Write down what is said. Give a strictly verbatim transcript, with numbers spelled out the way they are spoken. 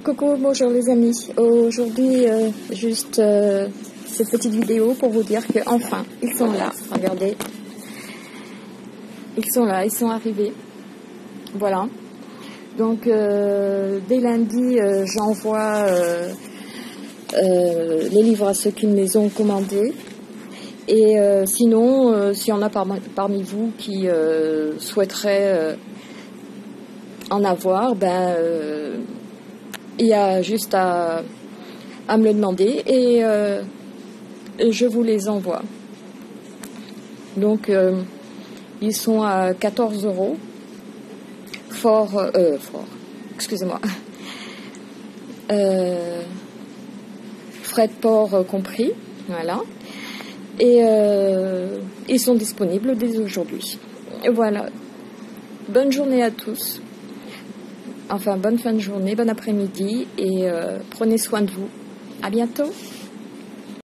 Coucou, bonjour les amis. Aujourd'hui, euh, juste euh, cette petite vidéo pour vous dire que enfin, ils sont là. Regardez, ils sont là, ils sont arrivés. Voilà. Donc euh, dès lundi, euh, j'envoie euh, euh, les livres à ceux qui me les ont commandés. Et euh, sinon, euh, s'il y en a par, parmi vous qui euh, souhaiteraient euh, en avoir, ben euh, il y a juste à, à me le demander et euh, je vous les envoie. Donc euh, ils sont à quatorze euros. Fort, euh, fort, excusez-moi. Euh, frais de port euh, compris, voilà. Et euh, ils sont disponibles dès aujourd'hui. Voilà. Bonne journée à tous. Enfin, bonne fin de journée, bon après-midi et euh, prenez soin de vous. À bientôt.